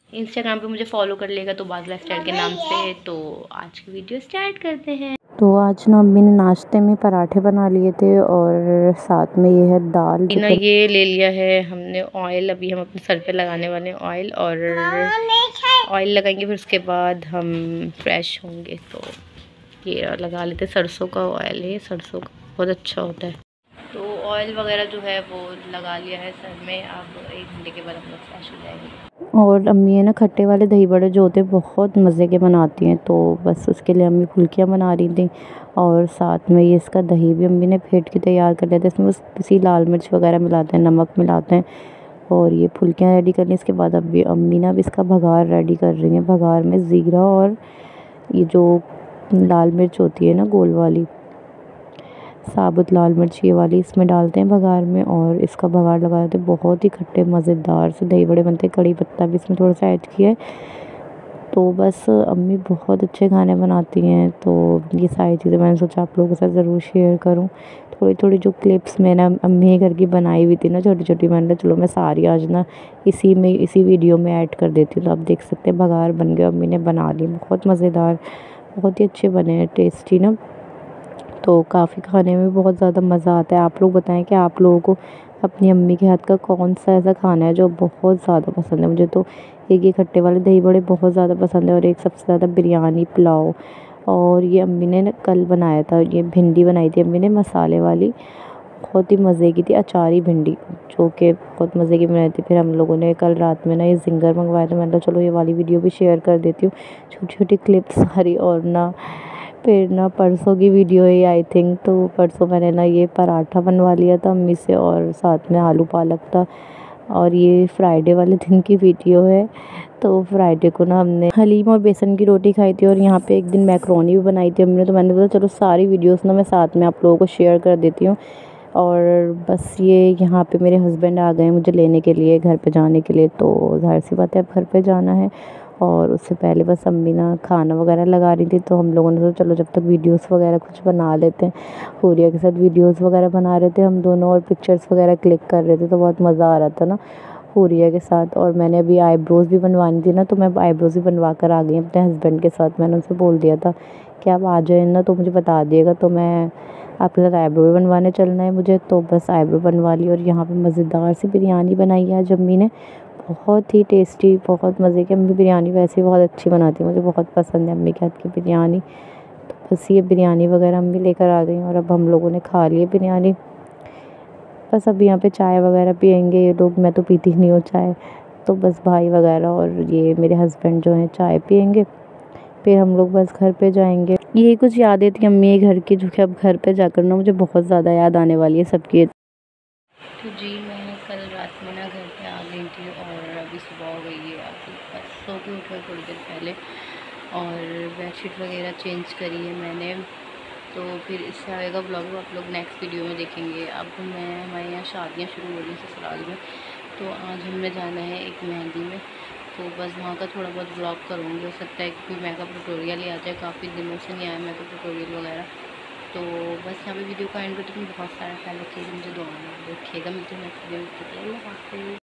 Instagram पे मुझे follow कर लेगा तो बाज़ लाइफस्टाइल के नाम से। तो आज की वीडियो स्टार्ट करते हैं। तो आज ना अम्मी ने नाश्ते में पराठे बना लिए थे और साथ में ये है दाल। ना ये ले लिया है हमने ऑयल, अभी हम अपने सर पे लगाने वाले हैं ऑयल, और ऑयल लगाएंगे फिर उसके बाद हम फ्रेश होंगे। तो ये लगा लेते, सरसों का ऑयल है, सरसों का बहुत अच्छा होता है। तो ऑयल वगैरह जो है वो लगा लिया है सर में। अब 1 घंटे के बाद हम लोग फ्रेश हो जाएंगे। और अम्मी है ना खट्टे वाले दही बड़े जो होते हैं बहुत मज़े के बनाती हैं, तो बस उसके लिए अम्मी फुल्कियाँ बना रही थी। और साथ में ये इसका दही भी अम्मी ने फेंट के तैयार कर लिया था। इसमें बस किसी लाल मिर्च वगैरह मिलाते हैं, नमक मिलाते हैं और ये फुल्कियाँ रेडी कर ली। इसके बाद अभी अम्मी ना अब इसका भगार रेडी कर रही हैं। भगार में ज़ीरा और ये जो लाल मिर्च होती है ना गोल वाली, साबुत लाल मिर्च ये वाली, इसमें डालते हैं भगार में और इसका भगार लगा देते हैं। बहुत ही खट्टे मज़ेदार से दही बड़े बनते हैं। कड़ी पत्ता भी इसमें थोड़ा सा ऐड किया है। तो बस अम्मी बहुत अच्छे खाने बनाती हैं, तो ये सारी चीज़ें मैंने सोचा आप लोगों के साथ ज़रूर शेयर करूं। थोड़ी थोड़ी जो क्लिप्स मैंने अम्मी के घर की बनाई हुई थी ना छोटी छोटी, मैंने चलो मैं सारी आज ना इसी वीडियो में ऐड कर देती हूँ। तो आप देख सकते हैं भगार बन गया, अम्मी ने बना ली, बहुत मज़ेदार, बहुत ही अच्छे बने हैं, टेस्टी ना। तो काफ़ी खाने में बहुत ज़्यादा मज़ा आता है। आप लोग बताएं कि आप लोगों को अपनी अम्मी के हाथ का कौन सा ऐसा खाना है जो बहुत ज़्यादा पसंद है। मुझे तो एक ये खट्टे वाले दही बड़े बहुत ज़्यादा पसंद है और एक सबसे ज़्यादा बिरयानी पुलाव। और ये अम्मी ने ना कल बनाया था, ये भिंडी बनाई थी अम्मी ने मसाले वाली, बहुत ही मज़े की थी, अचारी भिंडी जो कि बहुत मज़े की बनाई थी। फिर हम लोगों ने कल रात में ना ये ज़िंगर मंगवाया था। मैंने कहा चलो ये वाली वीडियो भी शेयर कर देती हूँ, छोटी छोटी क्लिप्स सारी। और ना फिर ना परसों की वीडियो है आई थिंक, तो परसों मैंने ना ये पराठा बनवा लिया था अम्मी से और साथ में आलू पालक था। और ये फ्राइडे वाले दिन की वीडियो है। तो फ्राइडे को ना हमने हलीम और बेसन की रोटी खाई थी और यहाँ पे एक दिन मैक्रोनी भी बनाई थी हमने। तो मैंने सोचा चलो सारी वीडियोस ना मैं साथ में आप लोगों को शेयर कर देती हूँ। और बस ये यहाँ पे मेरे हस्बैंड आ गए मुझे लेने के लिए घर पे जाने के लिए, तो ज़ाहिर सी बात है अब घर पे जाना है। और उससे पहले बस अम्मी ना खाना वगैरह लगा रही थी, तो हम लोगों ने सोचा चलो जब तक वीडियोस वगैरह कुछ बना लेते हैं। हुरिया के साथ वीडियोस वगैरह बना रहे थे हम दोनों और पिक्चर्स वगैरह क्लिक कर रहे थे, तो बहुत मज़ा आ रहा था ना हुरिया के साथ। और मैंने अभी आईब्रोज़ भी बनवानी थी ना, तो मैं आईब्रोज़ भी बनवा कर आ गई अपने हस्बैंड के साथ। मैंने उनसे बोल दिया था कि आप आ जाए ना तो मुझे बता दिएगा, तो मैं आपके साथ आईब्रो भी बनवाने चलना है मुझे। तो बस आईब्रो बनवा ली। और यहाँ पे मज़ेदार सी बिरयानी बनाई है आज अम्मी ने, बहुत ही टेस्टी, बहुत मज़े की। अम्मी बिरयानी वैसे ही बहुत अच्छी बनाती है, मुझे बहुत पसंद है अम्मी के हाथ की बिरयानी। तो बस ये बिरयानी वगैरह अम्मी लेकर आ गई और अब हम लोगों ने खा ली बिरयानी। बस अब यहाँ पे चाय वगैरह पियेंगे ये लोग, मैं तो पीती नहीं हूँ चाय। तो बस भाई वगैरह और ये मेरे हस्बैंड जो हैं चाय पियेंगे, फिर हम लोग बस घर पे जाएंगे। यही कुछ यादें थी अम्मी के घर की, जो कि अब घर पे जाकर ना मुझे बहुत ज़्यादा याद आने वाली है सबकी। तो जी मैं कल रात में ना घर पे आ गई थी और अभी सुबह हो गई है। अभी बस सो के उठा थोड़ी देर पहले और बेडशीट वगैरह चेंज करी है मैंने। तो फिर इससे आएगा ब्लॉग आप लोग नेक्स्ट वीडियो में देखेंगे। अब हमारे यहाँ शादियाँ शुरू हो रही हैं ससुराल में, तो आज हमें जाना है एक मेहंदी में। तो बस वहाँ का थोड़ा बहुत ब्लॉग करूँगी। हो सकता है कि कोई मेकअप ट्यूटोरियल ही आ जाए, काफ़ी दिनों से नहीं आया मेकअप ट्यूटोरियल वगैरह। तो बस यहाँ पे वीडियो का एंड करते हैं। बहुत सारा ख्याल रखिएगा, मुझे दुआ में रखिएगा। मिलते हैं नेक्स्ट वीडियो में।